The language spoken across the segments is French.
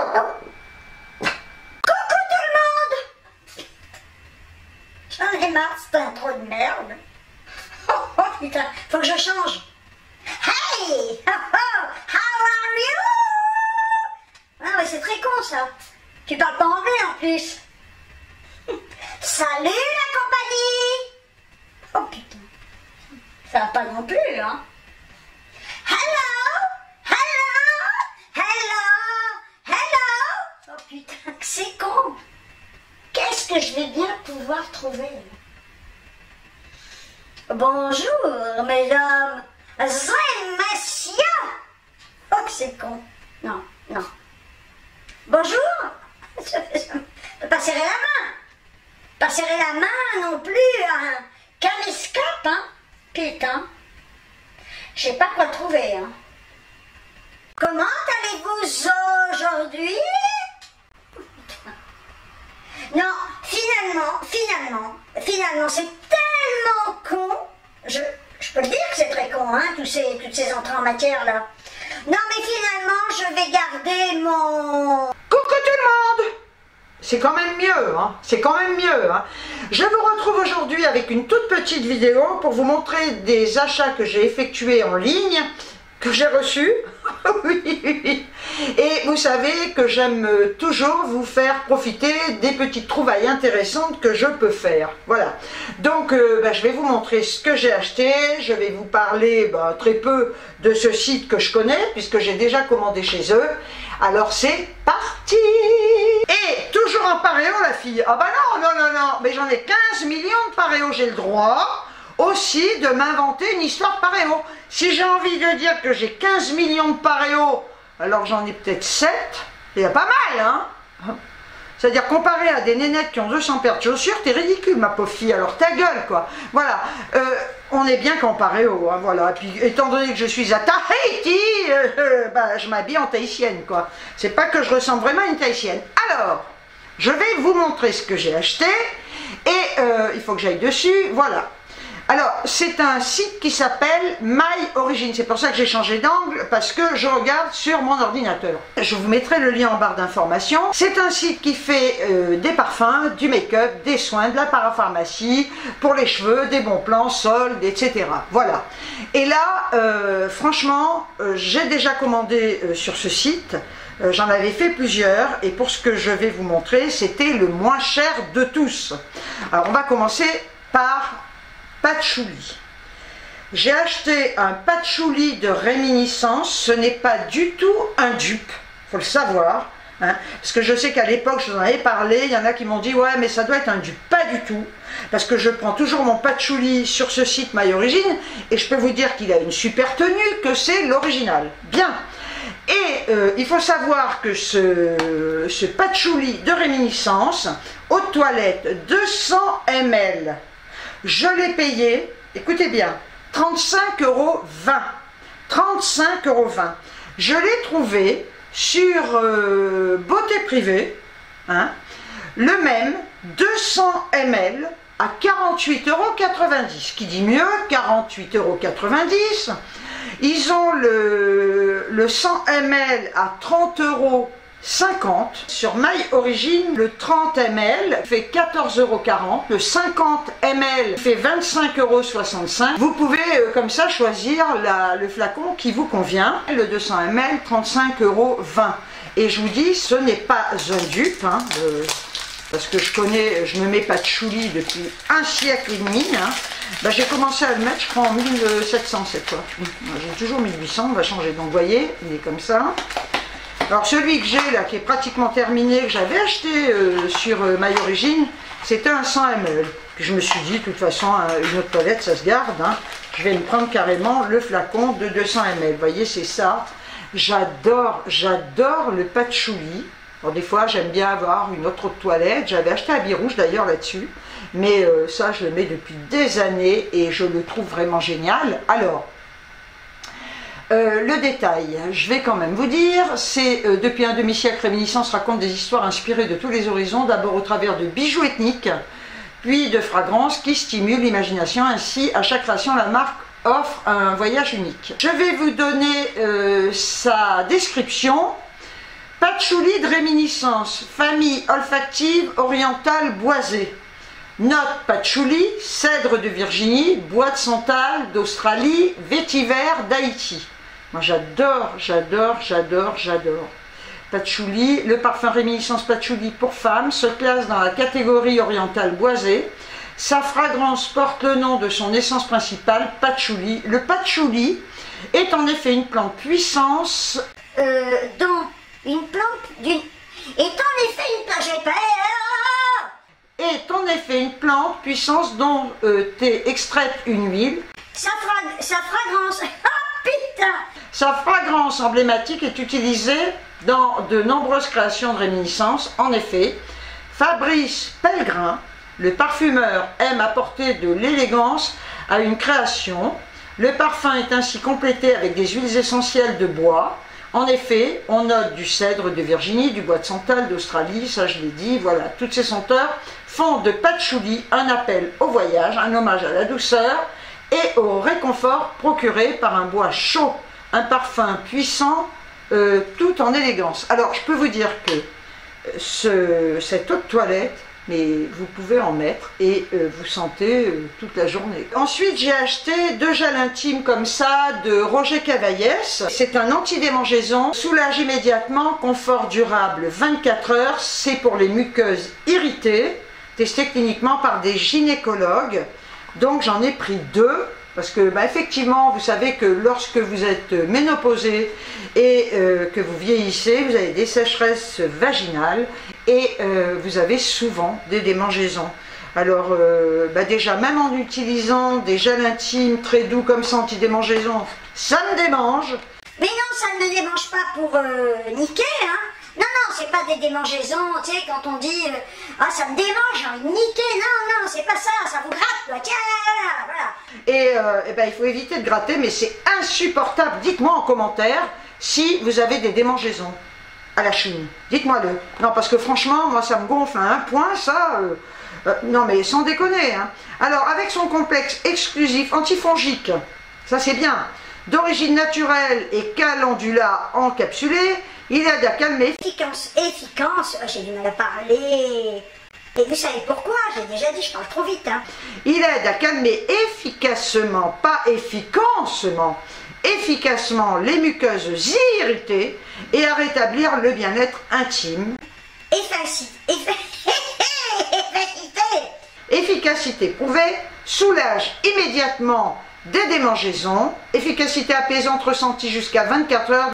Coucou tout le monde! J'en ai marre, c'est un trop de merde. Oh putain, faut que je change. Hey! Oh, how are you? Ah ouais, c'est très con ça. Tu parles pas anglais en plus. Salut la compagnie! Oh putain, ça va pas non plus, hein? Hello! Hello! Hello! Hello! Oh putain, c'est con! Qu'est-ce que je vais bien pouvoir trouver? Bonjour, mesdames et messieurs! Oh, que c'est con! Non, non. Bonjour! Pas serrer la main! Pas serrer la main non plus à un caméscope, hein? Putain! Je sais pas quoi trouver, hein? Comment allez-vous aujourd'hui? Non, finalement, c'est tellement con. Je peux le dire que c'est très con, hein, toutes ces entrées en matière là. Non, mais finalement, je vais garder mon... Coucou tout le monde! C'est quand même mieux, hein. C'est quand même mieux, hein. Je vous retrouve aujourd'hui avec une toute petite vidéo pour vous montrer des achats que j'ai effectués en ligne, que j'ai reçus. Oui. Et vous savez que j'aime toujours vous faire profiter des petites trouvailles intéressantes que je peux faire. Voilà. Donc je vais vous montrer ce que j'ai acheté. Je vais vous parler très peu de ce site que je connais puisque j'ai déjà commandé chez eux. Alors c'est parti! Et toujours en paréo la fille. Ah bah non, mais j'en ai 15 millions de paréo, j'ai le droit aussi de m'inventer une histoire paréo. Si j'ai envie de dire que j'ai 15 millions de paréo, alors j'en ai peut-être 7, il y a pas mal, hein. C'est-à-dire comparé à des nénettes qui ont 200 paires de chaussures, t'es ridicule ma pauvre fille, alors ta gueule quoi. Voilà, on est bien qu'en paréo, hein, voilà. Et puis étant donné que je suis à Tahiti, je m'habille en tahitienne quoi. C'est pas que je ressemble vraiment à une tahitienne. Alors, je vais vous montrer ce que j'ai acheté, et il faut que j'aille dessus, voilà. Alors, c'est un site qui s'appelle My Origin. C'est pour ça que j'ai changé d'angle, parce que je regarde sur mon ordinateur. Je vous mettrai le lien en barre d'informations. C'est un site qui fait des parfums, du make-up, des soins, de la parapharmacie, pour les cheveux, des bons plans, soldes, etc. Voilà. Et là, franchement, j'ai déjà commandé sur ce site. J'en avais fait plusieurs, et pour ce que je vais vous montrer, c'était le moins cher de tous. Alors, on va commencer par... patchouli. J'ai acheté un patchouli de réminiscence. Ce n'est pas du tout un dupe, faut le savoir, hein, parce que je sais qu'à l'époque je vous en avais parlé, il y en a qui m'ont dit ouais mais ça doit être un dupe. Pas du tout, parce que je prends toujours mon patchouli sur ce site My Origin et je peux vous dire qu'il a une super tenue, que c'est l'original. Bien. Et il faut savoir que ce patchouli de réminiscence, eau de toilette 200 ml, je l'ai payé, écoutez bien, 35,20 €. 35,20 €. Je l'ai trouvé sur Beauté Privée, hein, le même, 200 ml à 48,90 €. Qui dit mieux, 48,90 €. Ils ont le 100 ml à 30,50 €. Sur My Origin, le 30 ml fait 14,40 €, le 50 ml fait 25,65 €. Vous pouvez comme ça choisir le flacon qui vous convient. Le 200 ml, 35,20 €. Et je vous dis, ce n'est pas un dupe, hein, parce que je me mets patchouli depuis un siècle et demi. Hein. J'ai commencé à le mettre, je crois, en 1700 cette fois. J'ai toujours 1800, on va changer. Donc vous voyez, il est comme ça. Alors celui que j'ai là, qui est pratiquement terminé, que j'avais acheté sur My Origin, c'était un 100 ml. Puis je me suis dit, de toute façon, une autre toilette, ça se garde. Hein. Je vais me prendre carrément le flacon de 200 ml. Vous voyez, c'est ça. J'adore le patchouli. Alors des fois, j'aime bien avoir une autre eau de toilette. J'avais acheté à Birouge d'ailleurs là-dessus. Mais ça, je le mets depuis des années et je le trouve vraiment génial. Alors... le détail, je vais quand même vous dire, c'est depuis un demi-siècle, Réminiscence raconte des histoires inspirées de tous les horizons, d'abord au travers de bijoux ethniques, puis de fragrances qui stimulent l'imagination. Ainsi, à chaque création, la marque offre un voyage unique. Je vais vous donner sa description. Patchouli de réminiscence, famille olfactive orientale boisée. Note patchouli, cèdre de Virginie, bois de santal d'Australie, vétiver d'Haïti. Moi j'adore, j'adore, j'adore, j'adore. Patchouli, le parfum réminiscence patchouli pour femmes se classe dans la catégorie orientale boisée. Sa fragrance porte le nom de son essence principale, patchouli. Le patchouli est en effet une plante puissance. Dont une plante d'une. Est en effet une plante. J'ai pas. Est en effet une plante puissance dont est extraite une huile. Sa fragrance. Oh putain! Sa fragrance emblématique est utilisée dans de nombreuses créations de réminiscence. En effet, Fabrice Pellegrin, le parfumeur, aime apporter de l'élégance à une création. Le parfum est ainsi complété avec des huiles essentielles de bois. En effet, on note du cèdre de Virginie, du bois de santal d'Australie, ça je l'ai dit, voilà, toutes ces senteurs font de patchouli un appel au voyage, un hommage à la douceur et au réconfort procuré par un bois chaud, un parfum puissant, tout en élégance. Alors, je peux vous dire que cette eau de toilette, mais vous pouvez en mettre et vous sentez toute la journée. Ensuite, j'ai acheté 2 gels intimes comme ça de Roger Cavaillès. C'est un anti-démangeaison, soulage immédiatement, confort durable 24 heures. C'est pour les muqueuses irritées, testé cliniquement par des gynécologues. Donc j'en ai pris 2. Parce que, effectivement, vous savez que lorsque vous êtes ménopausée et que vous vieillissez, vous avez des sécheresses vaginales et vous avez souvent des démangeaisons. Alors, déjà, même en utilisant des gels intimes très doux comme ça, anti-démangeaison, ça me démange. Mais non, ça ne me démange pas pour niquer, hein. Non, non, c'est pas des démangeaisons, tu sais, quand on dit ah, ça me démange, j'ai envie de niquer. Non, non, c'est pas ça, ça vous gratte, quoi. Tiens, voilà. Et il faut éviter de gratter, mais c'est insupportable. Dites-moi en commentaire si vous avez des démangeaisons à la chine. Dites-moi-le. Non, parce que franchement, moi, ça me gonfle à un point, ça. Non, mais sans déconner. Hein. Alors, avec son complexe exclusif antifongique, ça c'est bien, d'origine naturelle et calendula encapsulé, il aide à calmer. Efficace, j'ai du mal à parler. Et vous savez pourquoi? J'ai déjà dit, je parle trop vite. Hein. Il aide à calmer efficacement, pas efficacement, efficacement les muqueuses irritées et à rétablir le bien-être intime. Efficacité prouvée, soulage immédiatement des démangeaisons, efficacité apaisante ressentie jusqu'à 24 heures.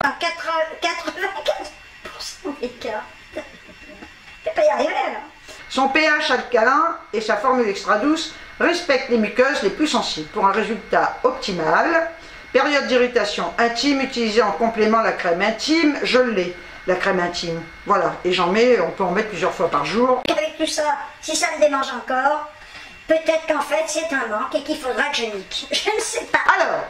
84% d'écart. Je vais pas y arriver là. Son pH alcalin et sa formule extra douce respectent les muqueuses les plus sensibles pour un résultat optimal. Période d'irritation intime, utilisée en complément la crème intime, je l'ai, la crème intime. Voilà, et j'en mets, on peut en mettre plusieurs fois par jour. Avec tout ça, si ça me démange encore, peut-être qu'en fait c'est un manque et qu'il faudra que je nique. Je ne sais pas. Alors,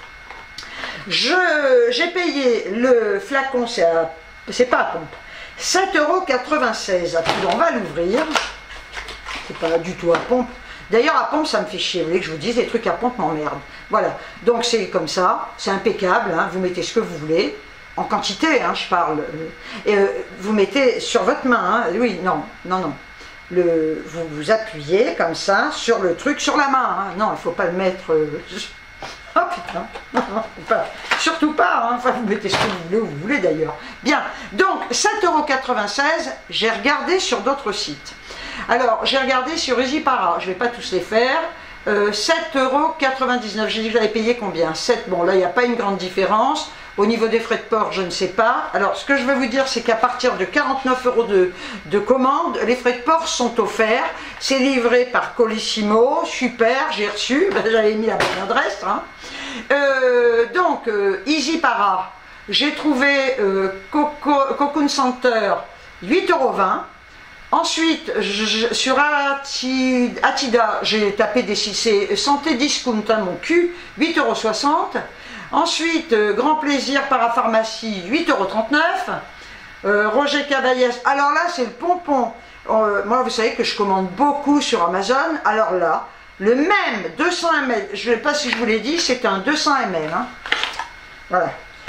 j'ai payé le flacon, c'est pas à pompe, 7,96 €. On va l'ouvrir. C'est pas du tout à pompe. D'ailleurs, à pompe, ça me fait chier. Vous voulez que je vous dise, les trucs à pompe m'emmerdent. Voilà. Donc, c'est comme ça. C'est impeccable. Hein. Vous mettez ce que vous voulez. En quantité, hein, je parle. Et vous mettez sur votre main. Hein. Oui, non, non, non. Vous appuyez comme ça sur le truc, sur la main. Hein. Non, il ne faut pas le mettre... Oh putain, surtout pas, hein. Enfin, vous mettez ce que vous voulez, où vous voulez d'ailleurs. Bien, donc 7,96 €, j'ai regardé sur d'autres sites. Alors, j'ai regardé sur EasyPara, je ne vais pas tous les faire. 7,99 €, j'ai dit que j'avais payé combien? 7, bon là il n'y a pas une grande différence. Au niveau des frais de port, je ne sais pas. Alors, ce que je veux vous dire, c'est qu'à partir de 49 € de commande, les frais de port sont offerts. C'est livré par Colissimo, super, j'ai reçu, j'avais mis la bonne adresse. Hein. Donc, EasyPara, j'ai trouvé Cocoon Center, 8,20 €. Ensuite, sur Atida, j'ai tapé des Santé Discount, hein, mon cul, 8,60 €. Ensuite, Grand Plaisir Parapharmacie, 8,39 €. Roger Cavaillès, alors là, c'est le pompon. Moi, vous savez que je commande beaucoup sur Amazon. Alors là, le même 200 ml, je ne sais pas si je vous l'ai dit, c'est un 200 ml. Hein. Voilà.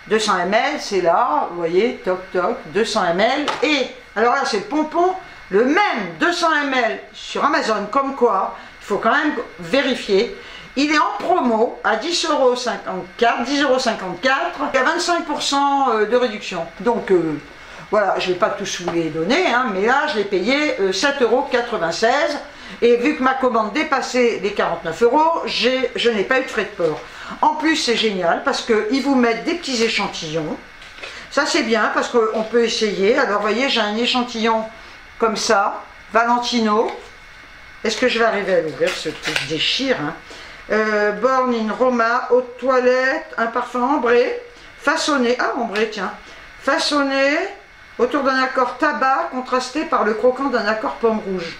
200 ml, c'est là, vous voyez, toc toc, 200 ml. Et alors là, c'est le pompon, le même 200 ml sur Amazon, comme quoi, il faut quand même vérifier. Il est en promo à 10,54 €, 10,54 €, il y a 25% de réduction. Donc voilà, je ne vais pas tous vous les donner, hein, mais là, je l'ai payé 7,96 €. Et vu que ma commande dépassait les 49 €, je n'ai pas eu de frais de port. En plus, c'est génial parce qu'ils vous mettent des petits échantillons. Ça, c'est bien parce qu'on peut essayer. Alors, vous voyez, j'ai un échantillon comme ça, Valentino. Est-ce que je vais arriver à l'ouvrir? Ce truc déchire. Hein. Born in Roma, eau de toilette, un parfum ambré, façonné. Ah, ambré, tiens. Façonné autour d'un accord tabac contrasté par le croquant d'un accord pomme rouge.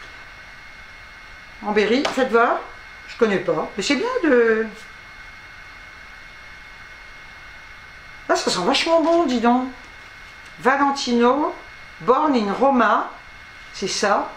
En berry, faites voir. Je connais pas. Mais c'est bien de... Ah, ça sent vachement bon, dis donc. Valentino, Born in Roma. C'est ça.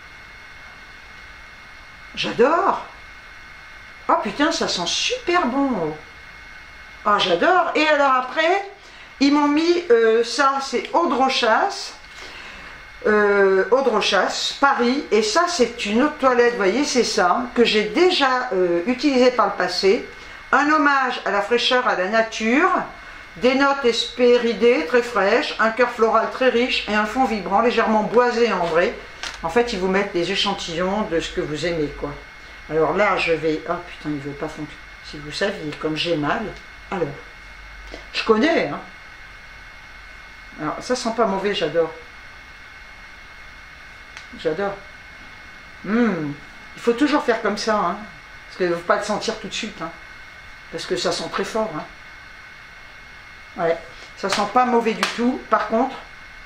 J'adore. Oh putain, ça sent super bon. Ah, j'adore. Et alors après, ils m'ont mis ça, c'est Eau de Rochasse. Eau de Rochasse, Paris. Et ça, c'est une eau de toilette, vous voyez, c'est ça, que j'ai déjà utilisé par le passé. Un hommage à la fraîcheur, à la nature. Des notes hespéridées, très fraîches. Un cœur floral très riche et un fond vibrant, légèrement boisé et ambré. En fait, ils vous mettent des échantillons de ce que vous aimez, quoi. Alors là, je vais... Oh putain, il ne veut pas fonctionner. Si vous saviez, comme j'ai mal. Alors, je connais, hein. Alors, ça sent pas mauvais, j'adore. J'adore. Il faut toujours faire comme ça, hein. Parce qu'il ne faut pas le sentir tout de suite, hein. Parce que ça sent très fort, hein. Ouais, ça sent pas mauvais du tout. Par contre...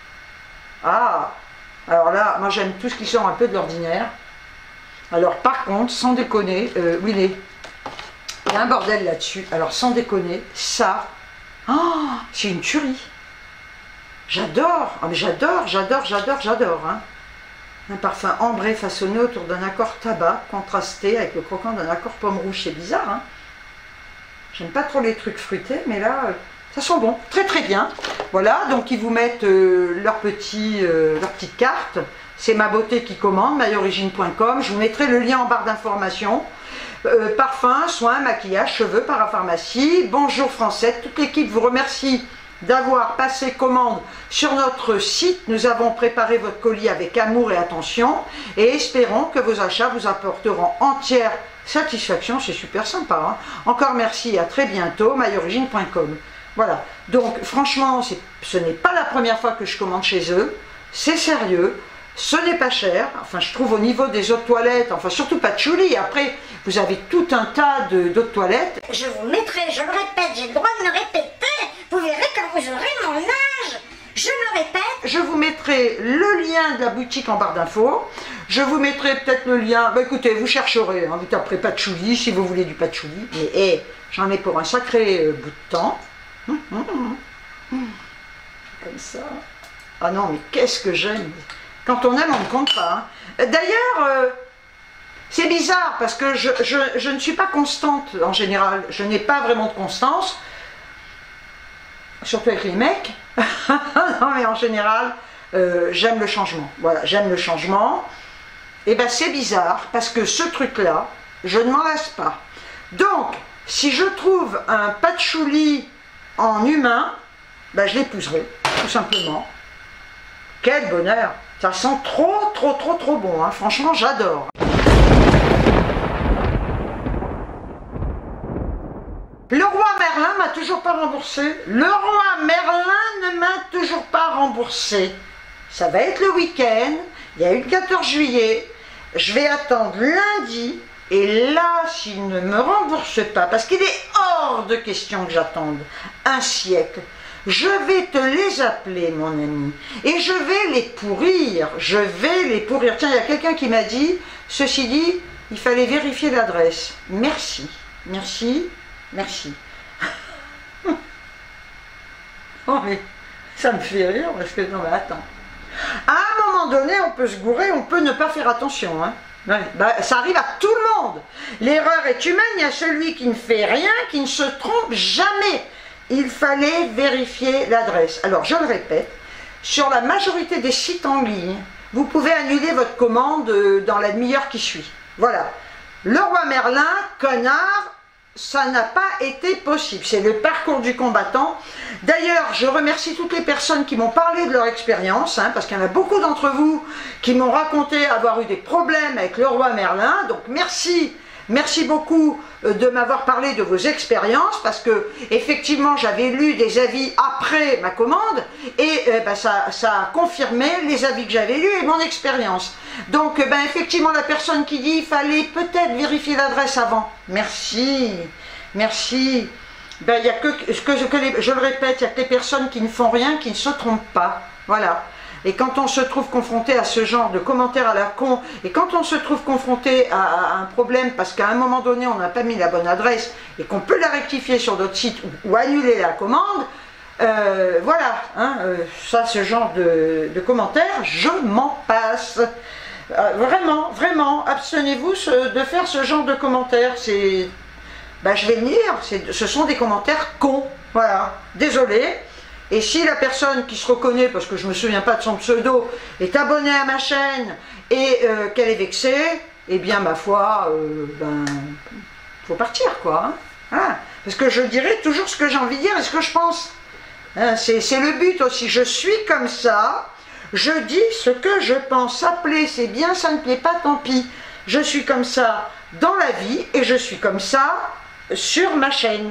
Ah, alors là, moi j'aime tout ce qui sort un peu de l'ordinaire. Alors par contre, sans déconner, oui, il y a un bordel là-dessus. Alors sans déconner, ça, oh, c'est une tuerie. J'adore, ah, mais j'adore. Hein. Un parfum ambré façonné autour d'un accord tabac, contrasté avec le croquant d'un accord pomme rouge. C'est bizarre, hein. J'aime pas trop les trucs fruités, mais là, ça sent bon. Très très bien. Voilà, donc ils vous mettent leur petite carte. C'est Ma Beauté qui commande, myorigine.com. Je vous mettrai le lien en barre d'informations. Parfum, soins, maquillage, cheveux, parapharmacie. Bonjour Francette. Toute l'équipe vous remercie d'avoir passé commande sur notre site. Nous avons préparé votre colis avec amour et attention. Et espérons que vos achats vous apporteront entière satisfaction. C'est super sympa. Hein. Encore merci et à très bientôt. myorigine.com. Voilà. Donc franchement, ce n'est pas la première fois que je commande chez eux. C'est sérieux. Ce n'est pas cher, enfin je trouve au niveau des eaux de toilette, enfin surtout patchouli, après vous avez tout un tas d'eau de toilette. Je vous mettrai, je le répète, j'ai le droit de me répéter, vous verrez quand vous aurez mon âge, je me répète. Je vous mettrai le lien de la boutique en barre d'infos, je vous mettrai peut-être le lien, bah écoutez, vous chercherez, hein, vous taperez patchouli si vous voulez du patchouli, mais hey, j'en ai pour un sacré bout de temps. Comme ça. Ah non, mais qu'est-ce que j'aime. Quand on aime, on ne compte pas. Hein. D'ailleurs, c'est bizarre parce que je ne suis pas constante en général. Je n'ai pas vraiment de constance. Surtout avec les mecs. Non, mais en général, j'aime le changement. Voilà, j'aime le changement. Et bien, c'est bizarre parce que ce truc-là, je ne m'en lasse pas. Donc, si je trouve un patchouli en humain, ben, je l'épouserai, tout simplement. Quel bonheur! Ça sent trop bon, hein. Franchement j'adore. Le roi Merlin m'a toujours pas remboursé. Le roi Merlin ne m'a toujours pas remboursé. Ça va être le week-end, il y a eu le 14 juillet, je vais attendre lundi, et là s'il ne me rembourse pas, parce qu'il est hors de question que j'attende un siècle, je vais te les appeler, mon ami, et je vais les pourrir, Tiens, il y a quelqu'un qui m'a dit, ceci dit, il fallait vérifier l'adresse. Merci. Oh, mais ça me fait rire, parce que, non, mais attends. À un moment donné, on peut se gourer, on peut ne pas faire attention, hein. Ouais, bah, ça arrive à tout le monde. L'erreur est humaine, il y a celui qui ne fait rien, qui ne se trompe jamais. il fallait vérifier l'adresse. Alors, je le répète, sur la majorité des sites en ligne, vous pouvez annuler votre commande dans la demi-heure qui suit. Voilà. Le roi Merlin, connard, ça n'a pas été possible. C'est le parcours du combattant. D'ailleurs, je remercie toutes les personnes qui m'ont parlé de leur expérience, hein, parce qu'il y en a beaucoup d'entre vous qui m'ont raconté avoir eu des problèmes avec le roi Merlin. Donc merci. Merci beaucoup de m'avoir parlé de vos expériences, parce que effectivement j'avais lu des avis après ma commande et ça a confirmé les avis que j'avais lus et mon expérience. Donc effectivement la personne qui dit il fallait peut-être vérifier l'adresse avant. Merci, merci. Il y a je le répète, il y a que les personnes qui ne font rien, qui ne se trompent pas. Voilà. Et quand on se trouve confronté à ce genre de commentaires à la con, et quand on se trouve confronté à un problème parce qu'à un moment donné on n'a pas mis la bonne adresse et qu'on peut la rectifier sur d'autres sites ou annuler la commande, voilà, hein, ça, ce genre de commentaires, je m'en passe. Vraiment, vraiment, abstenez-vous de faire ce genre de commentaires. C'est, je vais le dire, ce sont des commentaires cons. Voilà, désolé. Et si la personne qui se reconnaît, parce que je ne me souviens pas de son pseudo, est abonnée à ma chaîne et qu'elle est vexée, eh bien, ma foi, faut partir, quoi. Hein. Voilà. Parce que je dirai toujours ce que j'ai envie de dire et ce que je pense. Hein, c'est le but aussi. Je suis comme ça, je dis ce que je pense. Ça plaît, c'est bien, ça ne plaît pas, tant pis. Je suis comme ça dans la vie et je suis comme ça sur ma chaîne.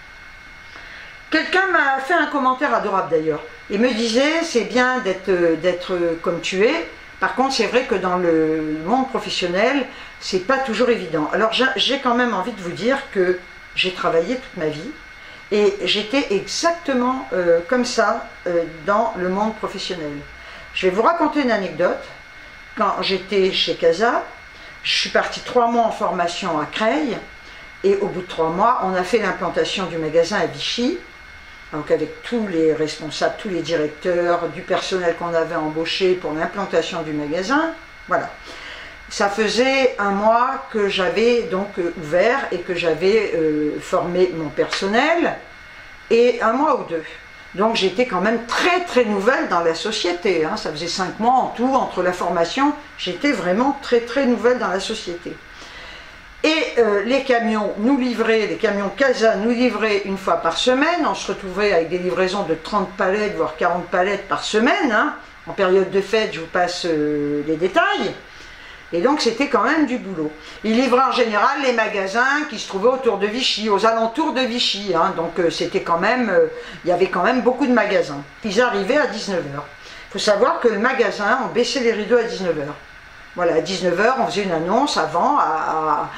Quelqu'un m'a fait un commentaire adorable d'ailleurs. Il me disait, c'est bien d'être comme tu es. Par contre, c'est vrai que dans le monde professionnel, c'est pas toujours évident. Alors, j'ai quand même envie de vous dire que j'ai travaillé toute ma vie et j'étais exactement comme ça dans le monde professionnel. Je vais vous raconter une anecdote. Quand j'étais chez Casa, je suis partie 3 mois en formation à Creil et au bout de 3 mois, on a fait l'implantation du magasin à Vichy. Donc avec tous les responsables, tous les directeurs, du personnel qu'on avait embauché pour l'implantation du magasin, voilà. Ça faisait 1 mois que j'avais donc ouvert et que j'avais formé mon personnel, et 1 mois ou 2. Donc j'étais quand même très très nouvelle dans la société, hein. Ça faisait 5 mois en tout, entre la formation, j'étais vraiment très très nouvelle dans la société. Et les camions nous livraient, les camions Casa nous livraient 1 fois par semaine. On se retrouvait avec des livraisons de 30 palettes, voire 40 palettes par semaine. Hein. En période de fête, je vous passe les détails. Et donc c'était quand même du boulot. Ils livraient en général les magasins qui se trouvaient autour de Vichy, aux alentours de Vichy. Hein. Donc c'était quand même, il y avait quand même beaucoup de magasins. Ils arrivaient à 19h. Il faut savoir que le magasin, on baissait les rideaux à 19h. Voilà, à 19h, on faisait une annonce avant, à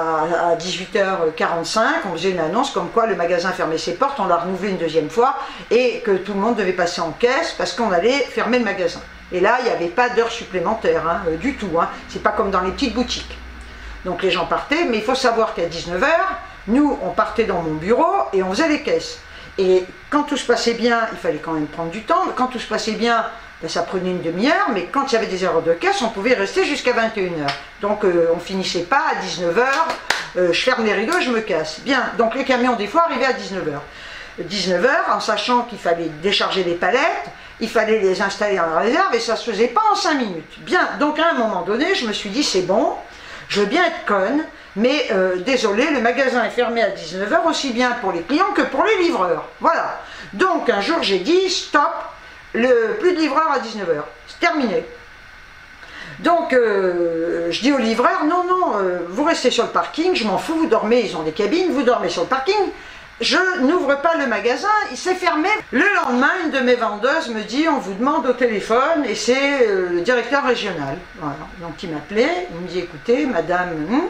18h45, on faisait une annonce comme quoi le magasin fermait ses portes, on l'a renouvelé une 2e fois, et que tout le monde devait passer en caisse parce qu'on allait fermer le magasin. Et là, il n'y avait pas d'heures supplémentaires, hein, du tout, hein. C'est pas comme dans les petites boutiques. Donc les gens partaient, mais il faut savoir qu'à 19h, nous, on partait dans mon bureau et on faisait les caisses. Et quand tout se passait bien, il fallait quand même prendre du temps, quand tout se passait bien, ça prenait une demi-heure, mais quand il y avait des erreurs de caisse, on pouvait rester jusqu'à 21h. Donc on finissait pas à 19h, je ferme les rideaux et je me casse. Bien, donc les camions des fois arrivaient à 19h. 19h, en sachant qu'il fallait décharger les palettes, il fallait les installer en réserve et ça se faisait pas en 5 minutes. Bien, donc à un moment donné, je me suis dit c'est bon, je veux bien être conne, mais désolé, le magasin est fermé à 19h aussi bien pour les clients que pour les livreurs. Voilà. Donc un jour j'ai dit stop. Plus de livreurs à 19h, c'est terminé. Donc je dis au livreur, non, vous restez sur le parking, je m'en fous, vous dormez, ils ont des cabines, vous dormez sur le parking, je n'ouvre pas le magasin, il s'est fermé. Le lendemain, une de mes vendeuses me dit, on vous demande au téléphone, et c'est le directeur régional. Voilà. Donc il m'appelait, il me dit, écoutez, madame,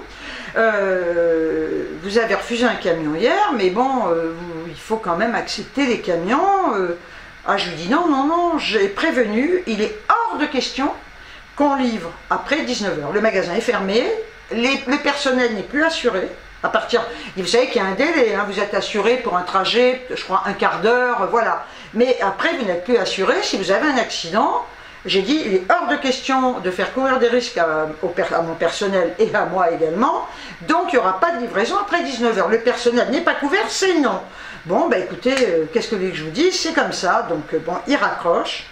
vous avez refusé un camion hier, mais bon, il faut quand même accepter les camions. Ah, je lui dis non, j'ai prévenu, il est hors de question qu'on livre après 19h. Le magasin est fermé, le personnel n'est plus assuré. À partir, vous savez qu'il y a un délai, hein, vous êtes assuré pour un trajet, je crois, 1/4 d'heure, voilà. Mais après, vous n'êtes plus assuré si vous avez un accident. J'ai dit, il est hors de question de faire courir des risques à mon personnel et à moi également, donc il n'y aura pas de livraison après 19 h. Le personnel n'est pas couvert, c'est non. Bon, bah écoutez, qu'est-ce que je vous dis, c'est comme ça, donc bon, il raccroche.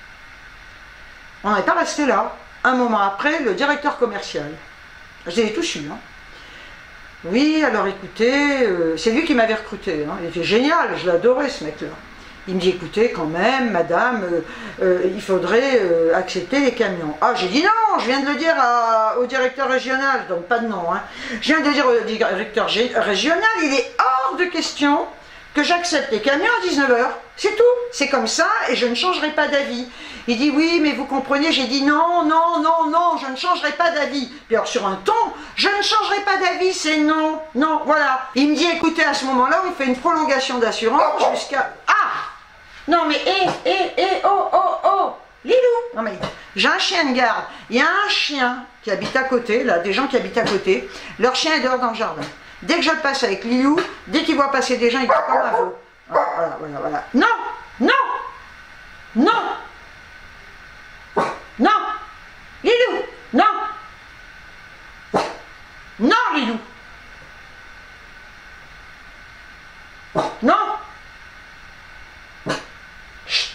On n'est pas resté là. Un moment après, le directeur commercial. J'ai tout su, hein. Oui, alors écoutez, c'est lui qui m'avait recruté, hein. Il était génial, je l'adorais ce mec-là. Il me dit, écoutez, quand même, madame, il faudrait accepter les camions. Ah, j'ai dit non, je viens de le dire au directeur régional, je donne pas de nom, hein. Je viens de le dire au directeur régional, il est hors de question que j'accepte les camions à 19 h. C'est tout, c'est comme ça et je ne changerai pas d'avis. Il dit oui, mais vous comprenez, j'ai dit non, non, non, non, je ne changerai pas d'avis. Puis alors sur un ton, je ne changerai pas d'avis, c'est non, non, voilà. Il me dit écoutez, à ce moment-là, on fait une prolongation d'assurance jusqu'à... Ah non mais, oh, oh, oh, Lilou. Non mais, j'ai un chien de garde, il y a un chien qui habite à côté, là, des gens qui habitent à côté, leur chien est dehors dans le jardin. Dès que je passe avec Lilou, dès qu'il voit passer des gens, il fait comme un veau. Voilà, voilà, voilà. Non, non, non, non, Lilou, non, non, Lilou, non. Chut.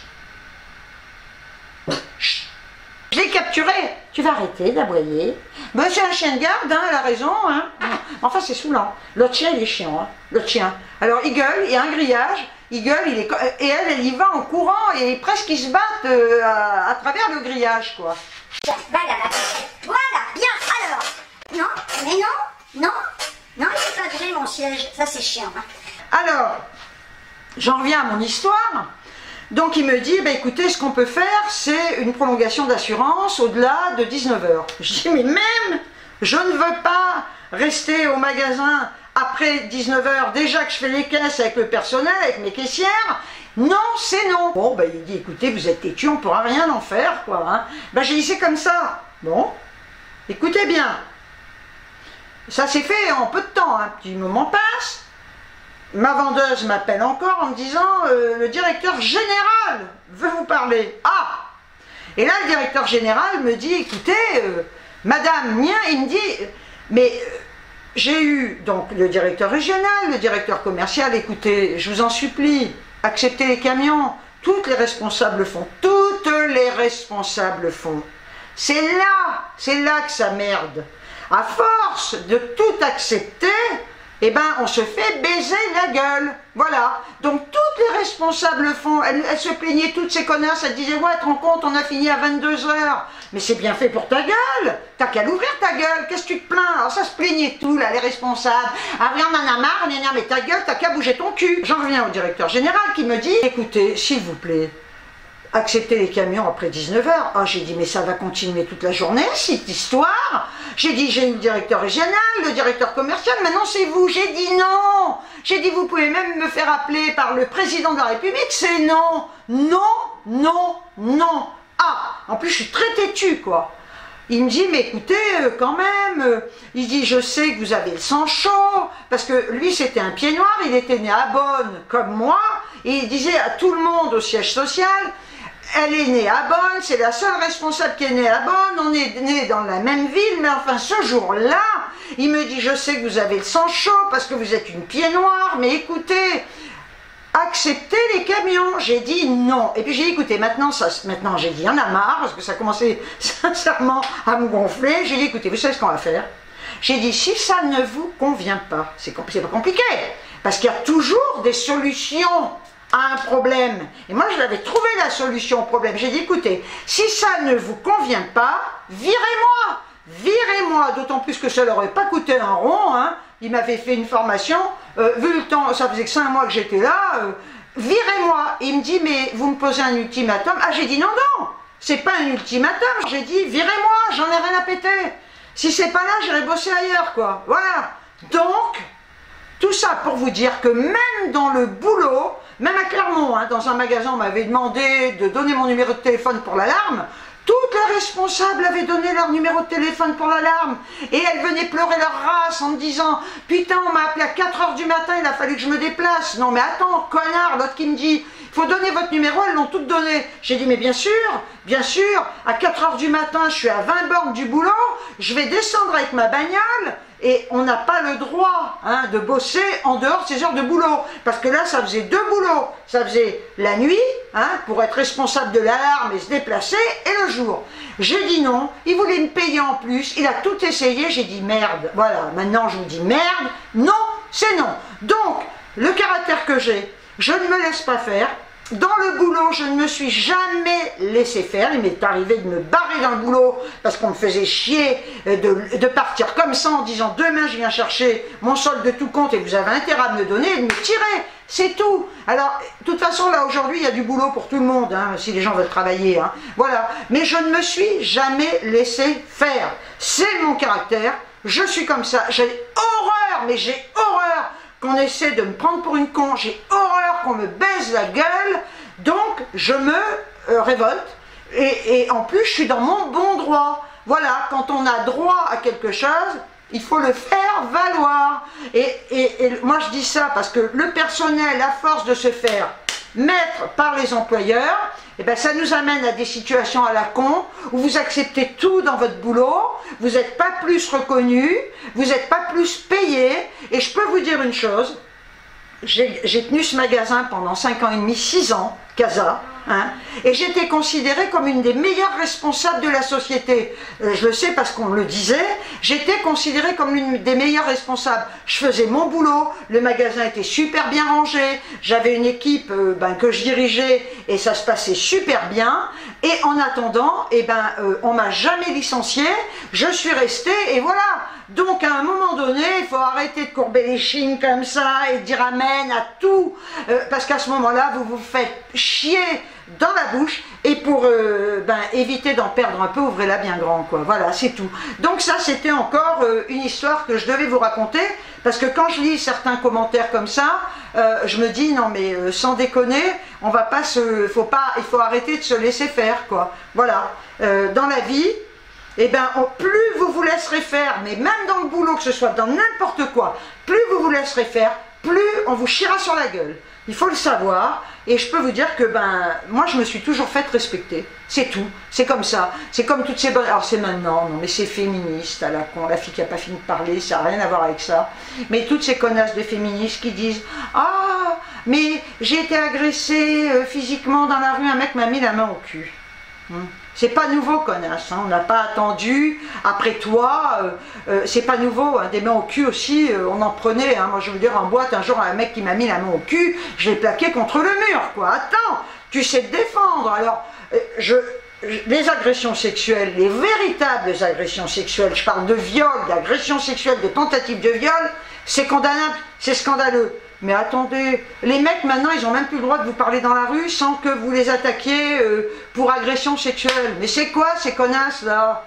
Chut. Je l'ai capturé. Tu vas arrêter d'aboyer. Ben, c'est un chien de garde, hein, elle a raison. Hein. Enfin, c'est saoulant. L'autre chien, il est chiant. Hein. L'autre chien. Alors, il gueule, il y a un grillage, il gueule, et elle y va en courant, et presque ils se battent à travers le grillage, quoi. Voilà, bien, alors. Non, mais non, non, non, il faut pas griller mon siège, ça c'est chiant. Hein. Alors, j'en reviens à mon histoire. Donc il me dit, bah, écoutez, ce qu'on peut faire, c'est une prolongation d'assurance au-delà de 19 h. Je dis, mais même, je ne veux pas rester au magasin après 19 h, déjà que je fais les caisses avec le personnel, avec mes caissières. Non, c'est non. Bon, bah, il dit, écoutez, vous êtes têtu, on ne pourra rien en faire, quoi. Hein. Bah, j'ai dit, c'est comme ça. Bon, écoutez bien. Ça s'est fait en peu de temps, un petit moment passe. Ma vendeuse m'appelle encore en me disant le directeur général veut vous parler. Ah! Et là, le directeur général me dit, écoutez, madame Nien, il me dit, mais j'ai eu donc le directeur régional, le directeur commercial, écoutez, je vous en supplie, acceptez les camions. Toutes les responsables le font. Toutes les responsables le font. C'est là que ça merde. À force de tout accepter, eh ben, on se fait baiser la gueule. Voilà. Donc, toutes les responsables le font. Elles se plaignaient, toutes ces connasses. Elles disaient, ouais, te rends compte, on a fini à 22 h. Mais c'est bien fait pour ta gueule. T'as qu'à l'ouvrir, ta gueule. Qu'est-ce que tu te plains? Alors, ça se plaignait tout, là, les responsables. Ah oui, on en a marre, mais ta gueule, t'as qu'à bouger ton cul. J'en reviens au directeur général qui me dit, écoutez, s'il vous plaît, accepter les camions après 19 h. Ah, j'ai dit, mais ça va continuer toute la journée, cette histoire. J'ai dit, j'ai eu le directeur régional, le directeur commercial, maintenant c'est vous. J'ai dit non. J'ai dit, vous pouvez même me faire appeler par le président de la République. C'est non. Non, non, non. Ah, en plus, je suis très têtue, quoi. Il me dit, mais écoutez, quand même, il dit, je sais que vous avez le sang chaud, parce que lui, c'était un pied noir, il était né à Bonn, comme moi, et il disait à tout le monde au siège social, elle est née à Bonn, c'est la seule responsable qui est née à Bonn, on est nés dans la même ville, mais enfin ce jour-là, il me dit, je sais que vous avez le sang chaud parce que vous êtes une pied noire, mais écoutez, acceptez les camions. J'ai dit non. Et puis j'ai dit, écoutez, maintenant j'ai dit, il y en a marre, parce que ça commençait sincèrement à me gonfler. J'ai dit, écoutez, vous savez ce qu'on va faire? J'ai dit, si ça ne vous convient pas, c'est pas compliqué, parce qu'il y a toujours des solutions à un problème. Et moi, je l'avais trouvé la solution au problème. J'ai dit, écoutez, si ça ne vous convient pas, virez-moi. Virez-moi, d'autant plus que ça leur aurait pas coûté un rond. Hein. Il m'avait fait une formation. Vu le temps, ça faisait que 5 mois que j'étais là. Virez-moi. Il me dit, mais vous me posez un ultimatum. Ah, j'ai dit, non, non, c'est pas un ultimatum. J'ai dit, virez-moi, j'en ai rien à péter. Si c'est pas là, j'irai bosser ailleurs, quoi. Voilà. Donc, tout ça pour vous dire que même dans le boulot, même à Clermont, hein, dans un magasin, on m'avait demandé de donner mon numéro de téléphone pour l'alarme. Toutes les responsables avaient donné leur numéro de téléphone pour l'alarme. Et elles venaient pleurer leur race en me disant « Putain, on m'a appelé à 4 h du matin, il a fallu que je me déplace. » Non mais attends, connard, l'autre qui me dit « faut donner votre numéro, elles l'ont toutes donné. J'ai dit, mais bien sûr, à 4 h du matin, je suis à 20 bornes du boulot, je vais descendre avec ma bagnole, et on n'a pas le droit de bosser en dehors de ces heures de boulot. Parce que là, ça faisait 2 boulots. Ça faisait la nuit, pour être responsable de l'alarme et se déplacer, et le jour. J'ai dit non, il voulait me payer en plus, il a tout essayé, j'ai dit merde. Voilà, maintenant je vous dis merde, non, c'est non. Donc, le caractère que j'ai, je ne me laisse pas faire. Dans le boulot, je ne me suis jamais laissé faire. Il m'est arrivé de me barrer dans le boulot parce qu'on me faisait chier de partir comme ça en disant demain je viens chercher mon solde de tout compte et vous avez intérêt à me le donner et de me tirer. C'est tout. Alors, de toute façon, là aujourd'hui, il y a du boulot pour tout le monde, si les gens veulent travailler. Voilà. Mais je ne me suis jamais laissé faire. C'est mon caractère. Je suis comme ça. J'ai horreur, mais j'ai horreur qu'on essaie de me prendre pour une con, j'ai horreur qu'on me baise la gueule, donc je me révolte, et en plus je suis dans mon bon droit. Voilà, quand on a droit à quelque chose, il faut le faire valoir. Et moi je dis ça parce que le personnel, à force de se faire mettre par les employeurs, eh ben, ça nous amène à des situations à la con, où vous acceptez tout dans votre boulot, vous n'êtes pas plus reconnu, vous n'êtes pas plus payé, et je peux vous dire une chose, j'ai tenu ce magasin pendant 5 ans et demi, 6 ans, Casa, et j'étais considérée comme une des meilleures responsables de la société. Je le sais parce qu'on me le disait, j'étais considérée comme une des meilleures responsables. Je faisais mon boulot, le magasin était super bien rangé, j'avais une équipe que je dirigeais et ça se passait super bien. Et en attendant, on m'a jamais licenciée, je suis restée et voilà. Donc à un moment donné, il faut arrêter de courber les chines comme ça et de dire amen à tout, parce qu'à ce moment-là, vous vous faites chier dans la bouche, et pour éviter d'en perdre un peu, ouvrez-la bien grand, quoi. Voilà, c'est tout. Donc ça, c'était encore une histoire que je devais vous raconter, parce que quand je lis certains commentaires comme ça, je me dis, non mais sans déconner, on va pas se... il faut arrêter de se laisser faire, quoi. Voilà. Dans la vie, plus vous vous laisserez faire, mais même dans le boulot, que ce soit dans n'importe quoi, plus vous vous laisserez faire, plus on vous chiera sur la gueule. Il faut le savoir, et je peux vous dire que moi je me suis toujours faite respecter, c'est tout, c'est comme ça, c'est comme toutes ces bonnes, alors c'est maintenant, non mais c'est féministe à la con, la fille qui n'a pas fini de parler, ça n'a rien à voir avec ça, mais toutes ces connasses de féministes qui disent « Ah, mais j'ai été agressée physiquement dans la rue, un mec m'a mis la main au cul ». C'est pas nouveau, connasse, on n'a pas attendu, après toi, c'est pas nouveau, des mains au cul aussi, on en prenait, moi je veux dire en boîte, un jour un mec qui m'a mis la main au cul, je l'ai plaqué contre le mur, quoi, attends, tu sais te défendre, alors, les agressions sexuelles, les véritables agressions sexuelles, je parle de viol, d'agressions sexuelles, de tentatives de viol, c'est condamnable, c'est scandaleux. Mais attendez, les mecs maintenant ils n'ont même plus le droit de vous parler dans la rue sans que vous les attaquiez pour agression sexuelle. Mais c'est quoi ces connasses là,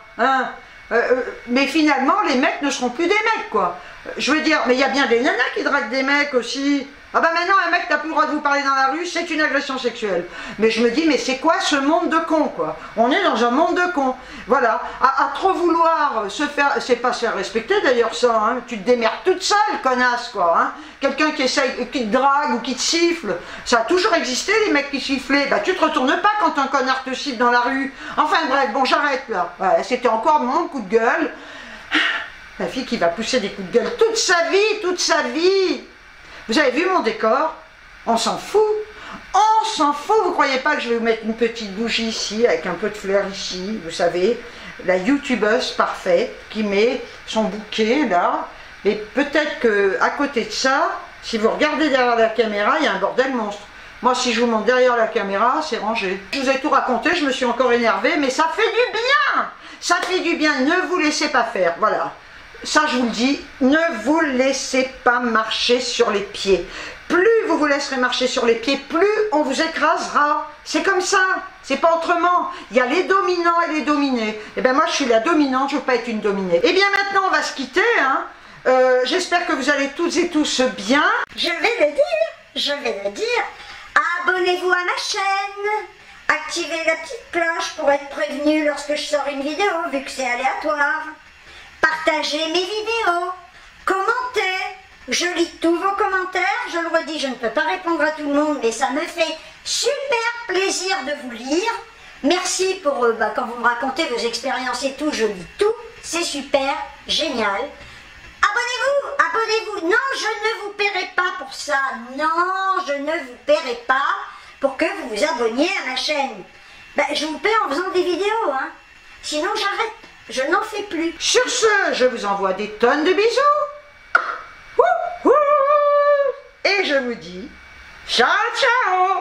mais finalement les mecs ne seront plus des mecs, quoi. Je veux dire, mais il y a bien des nanas qui draguent des mecs aussi. Ah bah maintenant un mec n'a plus le droit de vous parler dans la rue, c'est une agression sexuelle. Mais je me dis, mais c'est quoi ce monde de cons, quoi? On est dans un monde de cons. Voilà, à trop vouloir se faire, c'est pas se faire respecter d'ailleurs ça, tu te démerdes toute seule, connasse, quoi. Quelqu'un qui essaye, qui te drague ou qui te siffle, ça a toujours existé les mecs qui sifflaient. Bah tu te retournes pas quand un connard te siffle dans la rue. Enfin bref, bon j'arrête là. Voilà, c'était encore mon coup de gueule. La fille qui va pousser des coups de gueule toute sa vie, toute sa vie. Vous avez vu mon décor? On s'en fout. On s'en fout. Vous croyez pas que je vais vous mettre une petite bougie ici, avec un peu de fleurs ici, vous savez, la youtubeuse parfaite qui met son bouquet là. Et peut-être qu'à côté de ça, si vous regardez derrière la caméra, il y a un bordel monstre. Moi, si je vous montre derrière la caméra, c'est rangé. Je vous ai tout raconté, je me suis encore énervée, mais ça fait du bien. Ça fait du bien. Ne vous laissez pas faire. Voilà. Ça, je vous le dis, ne vous laissez pas marcher sur les pieds. Plus vous vous laisserez marcher sur les pieds, plus on vous écrasera. C'est comme ça, c'est pas autrement. Il y a les dominants et les dominés. Et bien moi, je suis la dominante, je ne veux pas être une dominée. Et bien maintenant, on va se quitter. J'espère que vous allez toutes et tous bien. Je vais le dire. Abonnez-vous à ma chaîne. Activez la petite cloche pour être prévenu lorsque je sors une vidéo, vu que c'est aléatoire. Partagez mes vidéos, commentez, je lis tous vos commentaires, je le redis, je ne peux pas répondre à tout le monde, mais ça me fait super plaisir de vous lire. Merci pour quand vous me racontez vos expériences et tout, je lis tout. C'est super, génial. Abonnez-vous, abonnez-vous. Non, je ne vous paierai pas pour ça. Non, je ne vous paierai pas pour que vous vous abonniez à ma chaîne. Ben, je vous paie en faisant des vidéos, hein. Sinon, j'arrête. Je n'en fais plus. Sur ce, je vous envoie des tonnes de bisous. Et je vous dis ciao, ciao.